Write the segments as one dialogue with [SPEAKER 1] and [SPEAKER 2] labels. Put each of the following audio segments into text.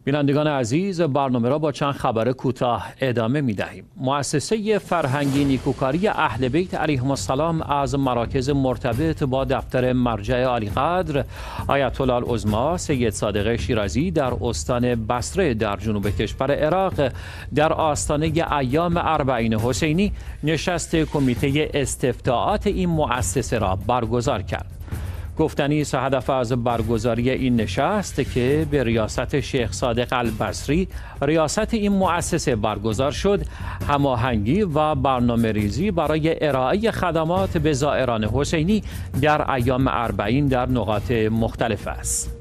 [SPEAKER 1] بینندگان عزیز، برنامه را با چند خبر کوتاه ادامه می دهیم. مؤسسه فرهنگی نیکوکاری اهل بیت علیهم السلام از مراکز مرتبط با دفتر مرجع عالیقدر آیت الله العظما سید صادق شیرازی در استان بصره در جنوب کشور عراق در آستانه ایام اربعین حسینی نشست کمیته استفتاءات این مؤسسه را برگزار کرد. گفتنی است هدف از برگزاری این نشست که به ریاست شیخ صادق البصری ریاست این مؤسسه برگزار شد، هماهنگی و برنامه ریزی برای ارائه خدمات به زائران حسینی در ایام اربعین در نقاط مختلف است.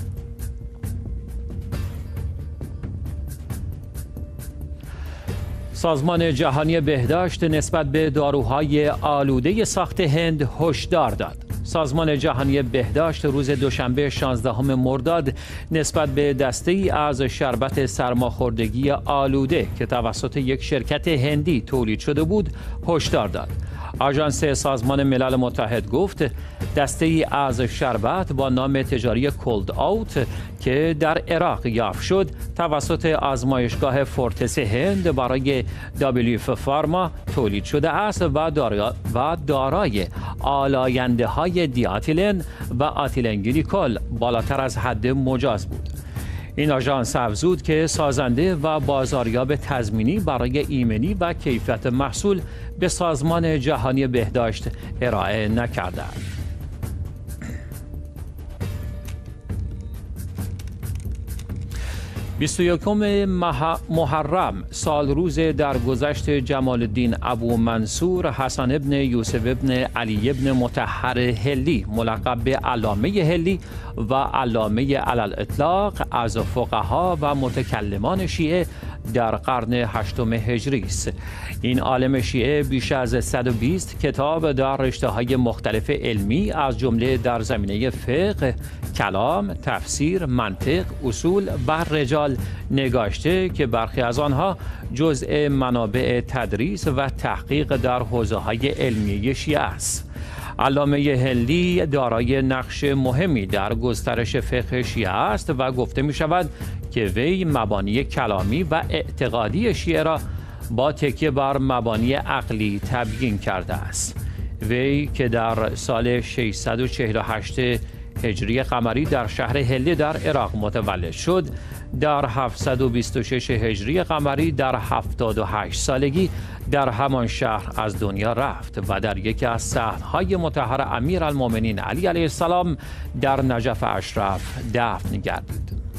[SPEAKER 1] سازمان جهانی بهداشت نسبت به داروهای آلوده ساخت هند هشدار داد. سازمان جهانی بهداشت روز دوشنبه 16 مرداد نسبت به دسته‌ای از شربت سرماخوردگی آلوده که توسط یک شرکت هندی تولید شده بود هشدار داد. آژانس سازمان ملل متحد گفت دسته‌ای از شربت با نام تجاری کولد آوت که در عراق یافت شد توسط آزمایشگاه فورتس هند برای WF فارما تولید شده است و دارای آلاینده‌های دیاتیلن و آتیلن گلیکول بالاتر از حد مجاز بود. این آژانس افزود که سازنده و بازاریاب تضمینی برای ایمنی و کیفیت محصول به سازمان جهانی بهداشت ارائه نکردند. 21 محرم سال روز درگذشت جمال الدین ابو منصور حسن ابن یوسف ابن علی ابن مطهر هلی ملقب به علامه هلی و علامه علی الاطلاق از فقها و متکلمان شیعه در قرن 8 هجری است. این عالم شیعه بیش از 120 کتاب در رشته‌های مختلف علمی از جمله در زمینه فقه، کلام، تفسیر، منطق، اصول و رجال نگاشته که برخی از آنها جزء منابع تدریس و تحقیق در حوزه‌های علمی شیعه است. علامه هلی دارای نقش مهمی در گسترش فقه شیعه است و گفته می شود که وی مبانی کلامی و اعتقادی شیعه را با تکیه بر مبانی عقلی تبیین کرده است. وی که در سال 648 هجری قمری در شهر هلی در عراق متولد شد، در 726 هجری قمری در 78 سالگی در همان شهر از دنیا رفت و در یکی از صحن‌های مطهر امیرالمؤمنین علی علیه السلام در نجف اشرف دفن گردید.